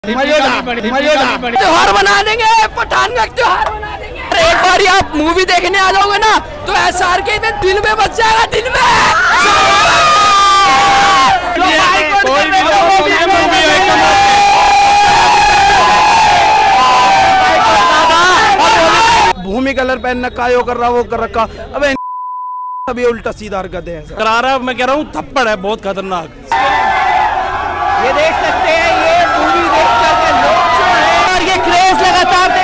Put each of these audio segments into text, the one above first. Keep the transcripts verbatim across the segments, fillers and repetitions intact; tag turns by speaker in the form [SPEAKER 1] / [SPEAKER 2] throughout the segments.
[SPEAKER 1] त्योहार बना देंगे, पठान का त्योहार बना देंगे। एक बार आप मूवी देखने आ जाओगे ना तो एस आर के में दिल में बच जाएगा, दिल में। भूमि कलर पहन रखा, यो कर रहा वो कर रखा। अबे अभी उल्टा सीधा हरकतें हैं।
[SPEAKER 2] करारा मैं कह रहा हूँ थप्पड़ है बहुत खतरनाक।
[SPEAKER 1] ये देख सकते हैं, ये मूवी देख करके लोग जो है और ये क्रेज लगातार देख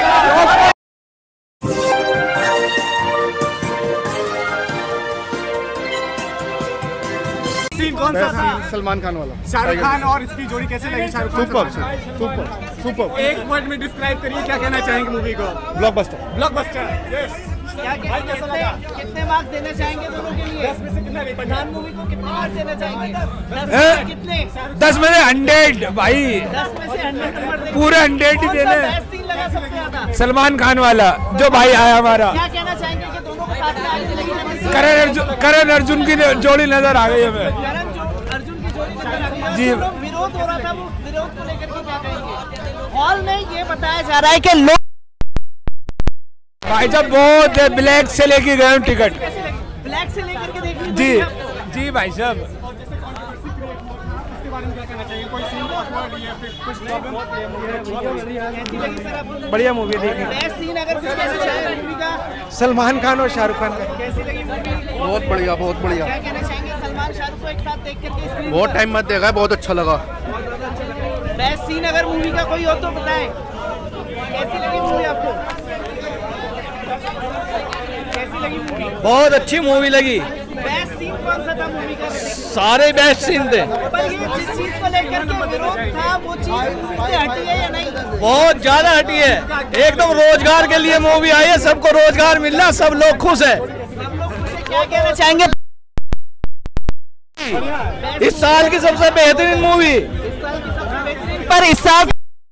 [SPEAKER 3] सीन कौन सा था?
[SPEAKER 4] सलमान खान वाला।
[SPEAKER 3] शाहरुख खान और इसकी जोड़ी कैसे लगी? Shahrukh Khan
[SPEAKER 4] super super super.
[SPEAKER 3] एक वर्ड में डिस्क्राइब करिए, क्या कहना चाहेंगे मूवी को?
[SPEAKER 4] ब्लॉकबस्टर।
[SPEAKER 3] ब्लॉकबस्टर। यस।
[SPEAKER 1] क्या भाई कैसा लगा? कितने मार्क्स देना चाहेंगे दोनों के लिए?
[SPEAKER 3] दस में से कितना?
[SPEAKER 1] पठान मूवी को कितने मार्क्स देना चाहेंगे? दस में से कितने?
[SPEAKER 2] दस में से हंड्रेड भाई,
[SPEAKER 1] दस में से हंड्रेड नंबर देंगे।
[SPEAKER 2] पूरे हंड्रेड ही देने।
[SPEAKER 1] बेस्ट सीन लगा सबसे ज्यादा?
[SPEAKER 2] सलमान खान वाला जो भाई आया हमारा।
[SPEAKER 1] क्या कहना चाहेंगे कि दोनों को साथ में आगे लगी?
[SPEAKER 2] करण अर्जुन करण अर्जुन की जोड़ी नजर आ गई हमें।
[SPEAKER 1] करण अर्जुन की जोड़ी नजर आ गई जी। विरोध हो रहा था, वो विरोध को लेकर के क्या कहेंगे? हॉल में ये बताया जा रहा है कि लोग
[SPEAKER 2] भाई साहब बहुत ब्लैक से लेके गए हूँ टिकट।
[SPEAKER 1] ब्लैक से लेकर के देखिए
[SPEAKER 2] जी जी भाई साहब।
[SPEAKER 4] बढ़िया मूवी देखी।
[SPEAKER 1] बेस्ट सीन अगर कुछ कैसे लगा मूवी का?
[SPEAKER 4] सलमान खान और शाहरुख खान का।
[SPEAKER 1] कैसी लगी मूवी?
[SPEAKER 4] बहुत बढ़िया बहुत बढ़िया।
[SPEAKER 1] क्या कहना चाहेंगे सलमान शाहरुख को एक साथ देख करके स्क्रीन
[SPEAKER 4] बहुत टाइम मत देखा है, बहुत अच्छा लगा।
[SPEAKER 1] बेस्ट सीन अगर मूवी का कोई हो तो बताएं, कैसी लगी मूवी आपको? कैसी लगी मूवी?
[SPEAKER 2] बहुत अच्छी मूवी लगी।
[SPEAKER 1] बेस्ट सीन कौन सा था मूवी का?
[SPEAKER 2] सारे बेस्ट सीन थे।
[SPEAKER 1] पर ये जिस चीज को लेकर के विरोध था वो चीज मूवी से हटी है या नहीं?
[SPEAKER 2] बहुत ज्यादा हटी है, एकदम रोजगार के लिए मूवी आई है, सबको रोजगार मिल रहा, सब लोग खुश है।
[SPEAKER 1] सब लोग खुश हैं। क्या कहना चाहेंगे?
[SPEAKER 2] इस साल की सबसे बेहतरीन मूवी।
[SPEAKER 1] इस साल की सबसे बेहतरीन, पर इस साल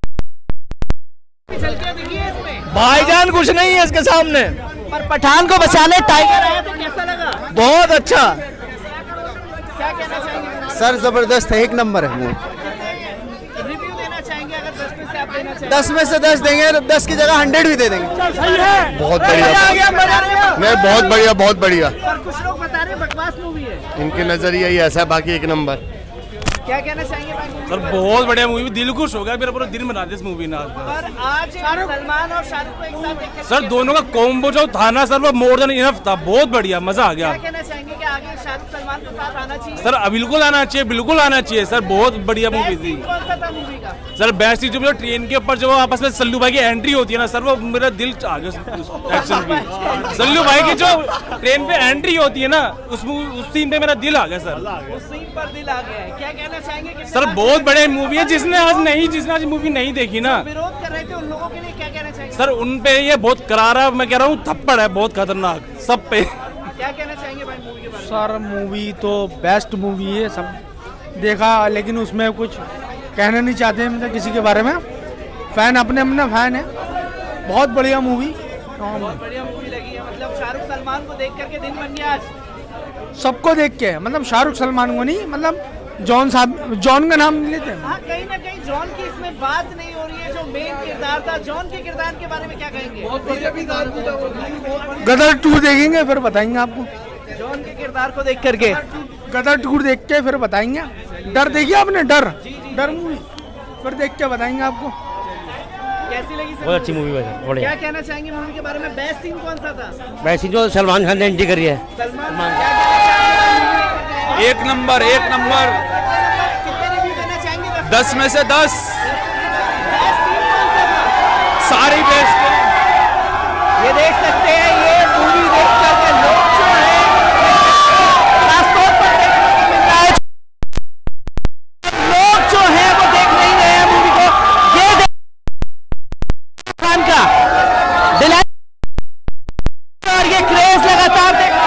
[SPEAKER 1] चल के देखिए इसमें
[SPEAKER 2] भाईजान कुछ नहीं है इसके सामने।
[SPEAKER 1] पर पठान को बचाने टाइगर आया तो कैसा लगा?
[SPEAKER 2] बहुत अच्छा।
[SPEAKER 1] क्या कहना चाहेंगे?
[SPEAKER 4] सर जबरदस्त है, एक नंबर है मूवी।
[SPEAKER 1] रिव्यू देना चाहेंगे अगर दस में से आप देना चाहेंगे?
[SPEAKER 4] दस में से दस देंगे, दस की जगह हंड्रेड भी दे देंगे।
[SPEAKER 1] सही है,
[SPEAKER 4] बहुत बढ़िया, नहीं बहुत बढ़िया बहुत बढ़िया।
[SPEAKER 1] पर कुछ लोग बता रहे हैं बकवास मूवी है।
[SPEAKER 4] इनके नजरिया ही ऐसा है, बाकी एक नंबर।
[SPEAKER 1] क्या कहना चाहेंगे भाई?
[SPEAKER 2] सर बहुत बढ़िया मूवी, दिल खुश हो गया मेरा, पूरा दिन बना दिया इस मूवी ने।
[SPEAKER 1] पर आज सलमान और शाहरुख को एक साथ देख
[SPEAKER 2] सर दोनों का कॉम्बो जो था ना सर, वो मोर देन इनफ था, बहुत बढ़िया, मजा आ गया।
[SPEAKER 1] क्या कहना चाहेंगे कि आगे शाहरुख सलमान के साथ आना चाहिए?
[SPEAKER 2] सर बिल्कुल आना चाहिए, बिल्कुल आना चाहिए सर, बहुत बढ़िया मूवी थी।
[SPEAKER 1] कौन सा था मूवी का?
[SPEAKER 2] सर बेस्ट चीज जो ट्रेन के ऊपर जो आपस में सल्लू भाई की एंट्री होती है ना सर, वो मेरा दिल आ गया एक्शन की। सल्लू भाई की जो ट्रेन पे एंट्री होती है ना, उस उस सीन पे मेरा दिल आ गया सर।
[SPEAKER 1] उस सीन पर दिल आ गया है। क्या कहना चाहेंगे कि
[SPEAKER 2] सर बहुत बड़ी मूवी है, जिसने आज नहीं जिसने आज मूवी नहीं देखी ना,
[SPEAKER 1] विरोध कर रहे थे उन लोगों के लिए क्या कहना चाहेंगे?
[SPEAKER 2] सर उन पे ये बहुत करारा मैं कह रहा हूँ थप्पड़ है बहुत खतरनाक सब पे।
[SPEAKER 1] क्या कहना चाहेंगे भाई मूवी के बारे में?
[SPEAKER 5] सर मूवी तो बेस्ट मूवी है, सब देखा, लेकिन उसमें कुछ कहना नहीं चाहते मतलब किसी के बारे में। फैन अपने अपने फैन है, बहुत बढ़िया मूवी।
[SPEAKER 1] बहुत बढ़िया मूवी लगी है, मतलब शाहरुख सलमान को देख करके दिन बन गया आज।
[SPEAKER 5] सबको देख के, मतलब शाहरुख सलमान को नहीं, मतलब जॉन साहब, जॉन का नाम नहीं लेते हैं।
[SPEAKER 1] हाँ, कहीं ना कहीं जॉन की इसमें बात नहीं हो रही है, जो मेन किरदार था। जॉन के किरदार के बारे में क्या कहेंगे?
[SPEAKER 5] गदर टू देखेंगे फिर बताएंगे आपको।
[SPEAKER 1] जॉन के किरदार को देख करके
[SPEAKER 5] गदर टू देख के फिर बताएंगे। डर देखिए आपने? डर डर मूवी फिर देख के बताएंगे आपको।
[SPEAKER 1] कैसी लगी?
[SPEAKER 6] बहुत अच्छी मूवी है, बढ़िया।
[SPEAKER 1] क्या कहना चाहेंगे मूवी के बारे में? बेस्ट सीन कौन सा था?
[SPEAKER 6] वैसे जो सलमान खान ने एंट्री करी है,
[SPEAKER 1] सलमान क्या कहना चाहेंगे?
[SPEAKER 2] एक नंबर एक नंबर।
[SPEAKER 1] कितने रिव्यू देना चाहेंगे?
[SPEAKER 2] दस में से दस,
[SPEAKER 1] बेस्ट सीन कौन सा था?
[SPEAKER 2] सारी बेस्ट।
[SPEAKER 1] ये देख सकते हैं, ये मूवी देख करके लोग जो है खासतौर पर देखने को मिल रहा है, लोग जो है वो देख नहीं रहे हैं मूवी को। ये देख खान का दिला और ये क्रेज लगातार देख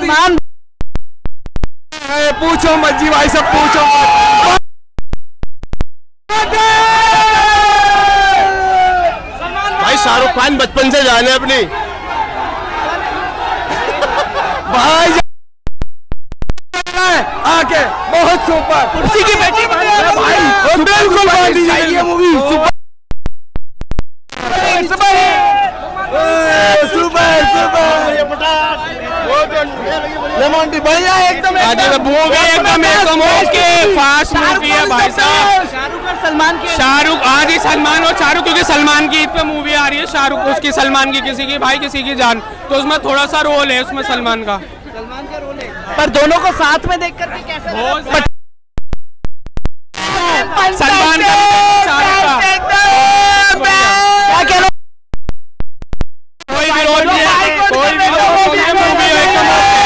[SPEAKER 1] सलमान
[SPEAKER 3] पूछो मत जी भाई सब पूछो मत।
[SPEAKER 4] भाई शाहरुख खान बचपन से जाने अपनी
[SPEAKER 3] भाई आके बहुत सुपर
[SPEAKER 1] कुर्सी की बेटी
[SPEAKER 3] भाई बिल्कुल ये movie super super super lemon tea बढ़िया एकदम
[SPEAKER 2] मूवी एकदम एकदम ओके फास्ट मूवी है भाई साहब।
[SPEAKER 1] शाहरुख और सलमान की
[SPEAKER 2] शाहरुख आज ही सलमान और शाहरुख क्योंकि सलमान की ईद पे मूवी आ रही है, शाहरुख उसकी सलमान की किसी की भाई किसी की जान, तो उसमें थोड़ा सा रोल है उसमें सलमान का
[SPEAKER 1] सलमान का रोल है, पर दोनों को साथ में देख करके कैसा लगा?
[SPEAKER 2] सलमान का शाहरुख का
[SPEAKER 1] क्या कह रहे
[SPEAKER 2] कोई विरोध नहीं है, कोई विरोध नहीं है, मूवी एकदम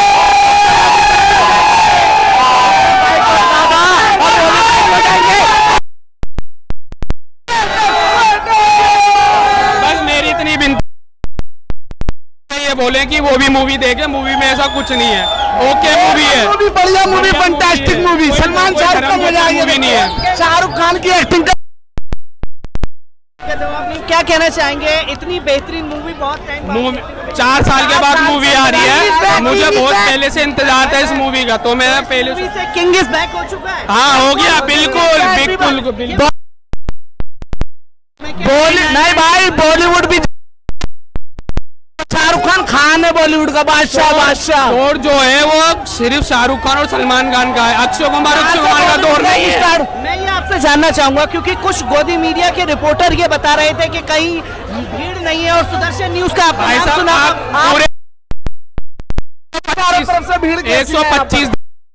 [SPEAKER 2] बस मेरी इतनी विनती ये बोले कि वो भी मूवी देखे, मूवी में ऐसा कुछ नहीं है, ओके मूवी है,
[SPEAKER 3] मूवी बढ़िया movie fantastic movie Salman Shahrukh का मजा आ गया
[SPEAKER 2] मूवी नहीं है।
[SPEAKER 3] शाहरुख खान की एक्टिंग
[SPEAKER 1] जवाब नहीं, क्या कहना चाहेंगे? इतनी बेहतरीन मूवी बहुत टाइम
[SPEAKER 2] मूवी चार साल के बाद मूवी आ रही है, मुझे बहुत पहले से इंतजार था इस मूवी का, तो मैं पहले
[SPEAKER 1] मूवी से किंग इज बैक हो चुका है।
[SPEAKER 2] हाँ हो गया बिल्कुल बिल्कुल बिल्कुल।
[SPEAKER 1] नहीं भाई बॉलीवुड भी शाहरुख खान खान है बॉलीवुड का बादशाह बादशाह
[SPEAKER 2] और जो है वो सिर्फ शाहरुख खान और सलमान खान का है, अक्षय कुमार अक्षय कुमार का दौर नहीं है।
[SPEAKER 1] मैं ये आपसे जानना चाहूंगा क्योंकि कुछ गोदी मीडिया के रिपोर्टर ये बता रहे थे कि कहीं भीड़ नहीं है और सुदर्शन न्यूज का आपने नाम सुना
[SPEAKER 2] पूरे
[SPEAKER 3] तरफ से भीड़
[SPEAKER 2] एक सौ पच्चीस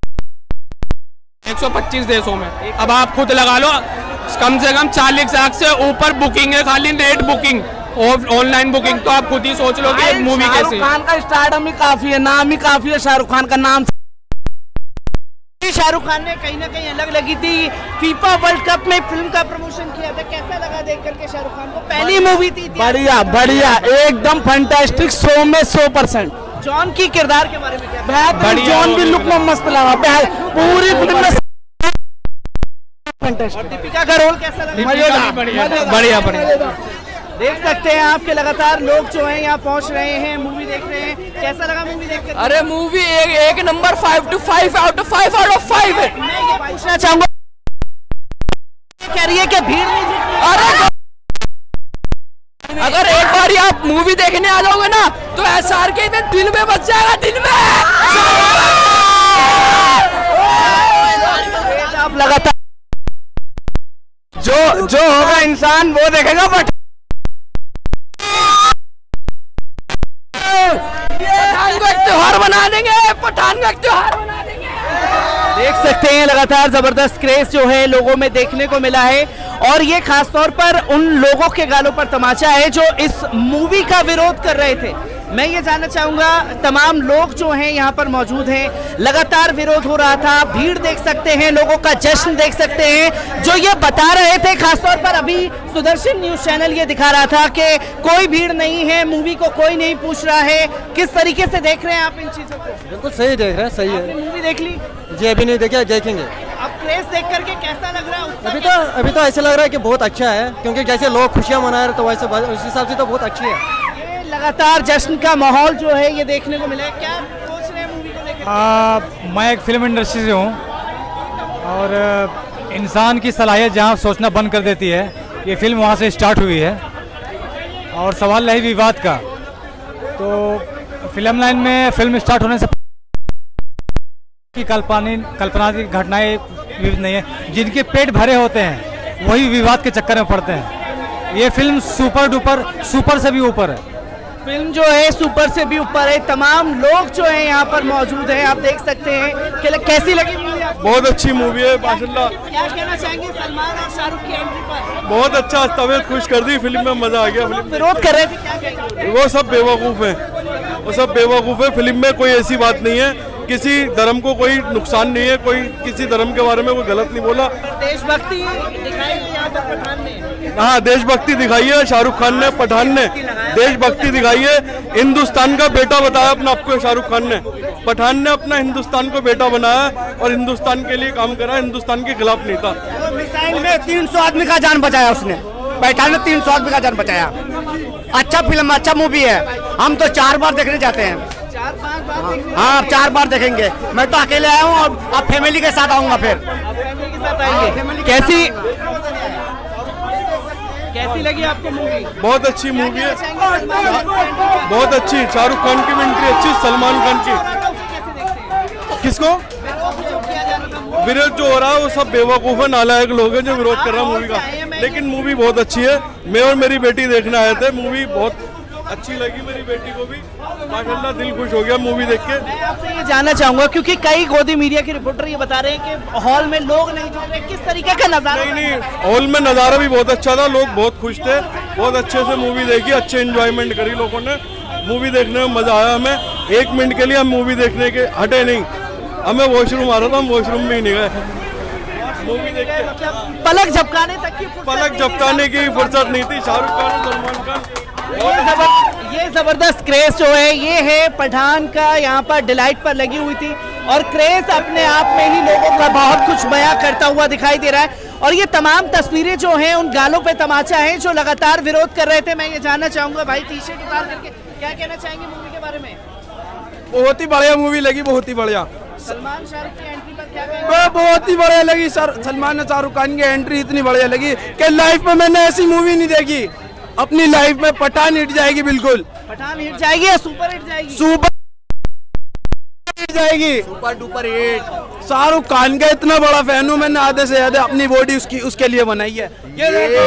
[SPEAKER 2] एक सौ पच्चीस देशों में, अब आप खुद लगा लो कम से कम चालीस लाख से ऊपर बुकिंग है, खाली नेट बुकिंग और ऑनलाइन बुकिंग, तो आप खुद ही सोच लो कि मूवी कैसी
[SPEAKER 1] शाहरुख खान का स्टारडम ही काफी है, नाम ही काफी है शाहरुख खान का नाम। शाहरुख खान ने कहीं ना कहीं अलग लगी थी, फीफा वर्ल्ड कप में फिल्म का प्रमोशन किया था, कैसा लगा देख करके शाहरुख खान को? पहली मूवी थी, थी
[SPEAKER 5] बढ़िया बढ़िया एकदम फैंटास्टिक, सौ में सौ परसेंट।
[SPEAKER 1] जॉन की किरदार के बारे में क्या?
[SPEAKER 5] बेहतरीन, जॉन की लुक में मस्त लगा, पूरी फिल्म में फैंटास्टिक।
[SPEAKER 1] दीपिका का रोल कैसा लगा?
[SPEAKER 2] मजेदार बढ़िया बढ़िया।
[SPEAKER 1] देख सकते हैं आपके लगातार लोग जो हैं यहाँ पहुँच रहे हैं, मूवी देख रहे हैं, कैसा लगा मूवी देख कर?
[SPEAKER 7] अरे मूवी एक एक number five two five out of five out of five है।
[SPEAKER 1] मैं ये पूछना चाहूंगा, कह रही है कि भीड़ नहीं जीतती।
[SPEAKER 7] अरे अगर एक बार आप मूवी देखने आ जाओगे ना तो एस आर के में दिल में बच जाएगा, दिल में।
[SPEAKER 1] आप लगातार
[SPEAKER 3] जो जो होगा इंसान वो देखेगा, बट
[SPEAKER 7] पठान को एक त्योहार बना देंगे, पठान को एक त्योहार बना देंगे।
[SPEAKER 1] देख सकते हैं लगातार जबरदस्त क्रेज जो है लोगों में देखने को मिला है, और ये खासतौर पर उन लोगों के गालों पर तमाचा है जो इस मूवी का विरोध कर रहे थे। मैं ये जानना चाहूंगा, तमाम लोग जो हैं यहाँ पर मौजूद हैं, लगातार विरोध हो रहा था, भीड़ देख सकते हैं, लोगों का जश्न देख सकते हैं, जो ये बता रहे थे, खासतौर पर अभी सुदर्शन न्यूज चैनल ये दिखा रहा था कि कोई भीड़ नहीं है, मूवी को कोई नहीं पूछ रहा है। किस तरीके से देख रहे हैं आप इन चीजों को?
[SPEAKER 5] बिल्कुल सही देख रहे हैं, सही है।
[SPEAKER 1] मूवी देख ली?
[SPEAKER 5] जी अभी नहीं देखा, देखेंगे।
[SPEAKER 1] अब क्रेज देख करके कैसा लग रहा है?
[SPEAKER 5] अभी तो अभी तो ऐसा लग रहा है कि बहुत अच्छा है, क्योंकि जैसे लोग खुशियाँ मना रहे तो वैसे उस हिसाब से तो बहुत अच्छी है।
[SPEAKER 1] लगातार जश्न का माहौल जो है ये देखने को मिला है, क्या सोच रहे हैं मूवी को लेकर?
[SPEAKER 8] मैं एक फिल्म इंडस्ट्री से हूँ और इंसान की सलाहियत जहाँ सोचना बंद कर देती है, ये फिल्म वहाँ से स्टार्ट हुई है। और सवाल रही विवाद का, तो फिल्म लाइन में फिल्म स्टार्ट होने से की कल्पना कल्पना की घटनाएं विविध नहीं है, जिनके पेट भरे होते हैं वही विवाद के चक्कर में पड़ते हैं। ये फिल्म सुपर डुपर सुपर से भी ऊपर है,
[SPEAKER 1] फिल्म जो है सुपर से भी ऊपर है। तमाम लोग जो है यहाँ पर मौजूद हैं, आप देख सकते हैं कि कैसी लगी मूवी आपको?
[SPEAKER 4] बहुत अच्छी मूवी है माशाल्लाह।
[SPEAKER 1] क्या कहना चाहेंगे सलमान और शाहरुख की एंट्री पर?
[SPEAKER 4] बहुत अच्छा, तबीयत खुश कर दी, फिल्म में मजा आ गया। फिल्म
[SPEAKER 1] विरोध कर रहे थे, क्या कहेंगे?
[SPEAKER 4] वो सब बेवकूफ़ है, वो सब बेवकूफ़ है। फिल्म में कोई ऐसी बात नहीं है, किसी धर्म को कोई नुकसान नहीं है, कोई किसी धर्म के बारे में कोई गलत नहीं बोला।
[SPEAKER 1] देशभक्ति दिखाई है यहाँ पर पठान में।
[SPEAKER 4] हाँ देशभक्ति दिखाई है शाहरुख खान ने, पठान ने देशभक्ति दिखाई है। हिंदुस्तान का बेटा बताया अपने आपको शाहरुख खान ने। पठान ने अपना हिंदुस्तान को बेटा बनाया और हिंदुस्तान के लिए काम करा, हिंदुस्तान के खिलाफ नहीं था।
[SPEAKER 3] मिसाइल में तीन सौ आदमी का जान बचाया उसने, पठान ने तीन सौ आदमी का जान बचाया। अच्छा फिल्म, अच्छा मूवी है, हम तो चार बार देखने जाते हैं।
[SPEAKER 1] चार पांच बार
[SPEAKER 3] हाँ आप चार बार देखेंगे। मैं तो अकेले आया हूँ और अब फैमिली के साथ आऊंगा फिर।
[SPEAKER 1] फैमिली के साथ आएंगे। कैसी कैसी लगी आपको मूवी?
[SPEAKER 4] बहुत अच्छी मूवी है, बहुत अच्छी। शाहरुख खान की भी एंट्री अच्छी, सलमान खान की। किसको विरोध जो हो रहा है वो सब बेवकूफ है, नालायक लोग हैं जो विरोध कर रहा है मूवी का। लेकिन मूवी बहुत अच्छी है। मैं और मेरी बेटी देखने आए थे, मूवी बहुत अच्छी लगी मेरी बेटी को भी, माशाल्लाह दिल खुश हो गया मूवी देख के।
[SPEAKER 1] मैं आपसे ये जानना चाहूंगा क्योंकि कई गोदी मीडिया के रिपोर्टर ये बता रहे हैं कि हॉल में लोग नहीं जुड़ रहे, किस तरीके का नजारा?
[SPEAKER 4] नहीं नहीं हॉल में नज़ारा भी बहुत अच्छा था, लोग बहुत खुश थे, बहुत अच्छे से मूवी देखी, अच्छे एंजॉयमेंट करी लोगों ने। मूवी देखने में मजा आया हमें। एक मिनट के लिए हम मूवी देखने के हटे नहीं, हमें वॉशरूम आ रहा था, हम वॉशरूम में ही नहीं गए। मूवी देख के
[SPEAKER 1] पलक झपकाने तक की
[SPEAKER 4] पलक झपकाने की फुर्सत नहीं थी। शाहरुख खान, सलमान खान,
[SPEAKER 1] ये जबर ये जबरदस्त क्रेज जो है ये है पठान का, यहाँ पर डिलाइट पर लगी हुई थी और क्रेज अपने आप में ही लोगों का बहुत कुछ बयां करता हुआ दिखाई दे रहा है। और ये तमाम तस्वीरें जो हैं उन गालों पे तमाचा है जो लगातार विरोध कर रहे थे। मैं ये जानना चाहूंगा भाई, टी शर्ट उतार करके क्या कहना चाहेंगे मूवी के बारे में?
[SPEAKER 3] बहुत ही बढ़िया मूवी लगी, बहुत ही बढ़िया।
[SPEAKER 1] सलमान शाहरुख की एंट्री पर क्या कहेंगे?
[SPEAKER 3] बहुत ही बढ़िया लगी सर, सलमान और शाहरुख खान की एंट्री इतनी बढ़िया लगी कि लाइफ में मैंने ऐसी मूवी नहीं देखी। अपनी लाइफ में पठान हिट जाएगी, बिल्कुल
[SPEAKER 1] पठान हिट जाएगी या सुपर हिट जाएगी?
[SPEAKER 3] सुपर हिट जाएगी, super duper hit. Shahrukh Khan का इतना बड़ा फैन हूँ मैंने, आधे से ज्यादा अपनी बॉडी उसकी उसके लिए बनाई है। ये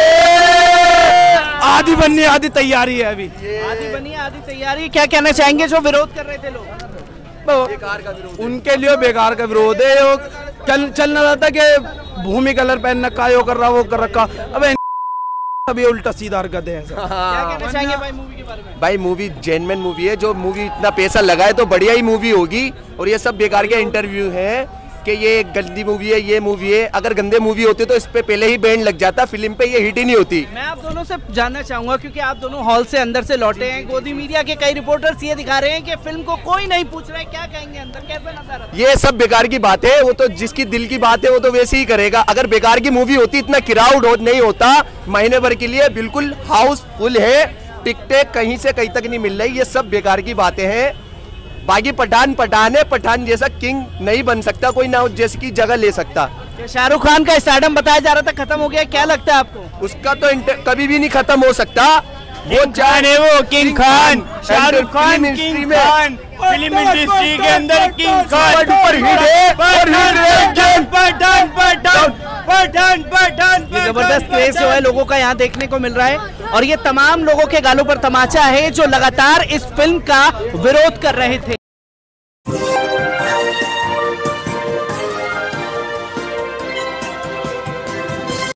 [SPEAKER 3] आधी बननी आधी तैयारी है अभी।
[SPEAKER 1] आधी बनी आधी तैयारी। क्या कहना चाहेंगे जो विरोध कर रहे थे लोग?
[SPEAKER 3] बेकार का विरोध, उनके लिए बेकार का विरोध है। वो चल चल रहा था कि भूमि कलर पहन रखा, यो कर रहा वो कर रखा, अब अभी उल्टा सीधा हरकत है।
[SPEAKER 1] क्या कहना चाहेंगे भाई मूवी के बारे में?
[SPEAKER 9] भाई मूवी जेन्युइन मूवी है, जो मूवी इतना पैसा लगाए तो बढ़िया ही मूवी होगी। और ये सब बेकार के इंटरव्यू हैं कि ये गंदी मूवी है, ये मूवी है। अगर गंदे मूवी होते तो इस पे पहले ही बैन लग जाता, फिल्म पे ये हिट ही नहीं होती।
[SPEAKER 1] मैं आप दोनों से जानना चाहूंगा क्योंकि आप दोनों हॉल से अंदर से लौटे हैं, गोदी मीडिया के कई रिपोर्टर्स ये दिखा रहे हैं कि फिल्म को कोई नहीं पूछ रहा है, क्या कहेंगे अंदर कैसा नजारा?
[SPEAKER 9] ये सब बेकार की बात है, वो तो जिसकी दिल की बात है वो तो वैसे ही करेगा। अगर बेकार की मूवी होती इतना क्राउड नहीं होता, महीने भर के लिए बिल्कुल हाउसफुल है, टिकटें कहीं से कहीं तक नहीं मिल रही। ये सब बेकार की बातें हैं। बाकी पठान पठान है, पठान जैसा किंग नहीं बन सकता कोई, ना जैसी की जगह ले सकता।
[SPEAKER 1] शाहरुख खान का स्टारडम बताया जा रहा था खत्म हो गया, क्या लगता है आपको?
[SPEAKER 9] उसका तो कभी भी नहीं खत्म हो सकता। वो
[SPEAKER 3] जाने वो king Khan, Shahrukh Khan king Khan, film industry के अंदर किंग खान पर हिट है, पर हिट है पठान पठान पठान पठान।
[SPEAKER 1] ये जबरदस्त क्रेज जो है लोगों का यहाँ देखने को मिल रहा है और ये तमाम लोगों के गालों पर तमाचा है जो लगातार इस फिल्म का विरोध कर रहे थे।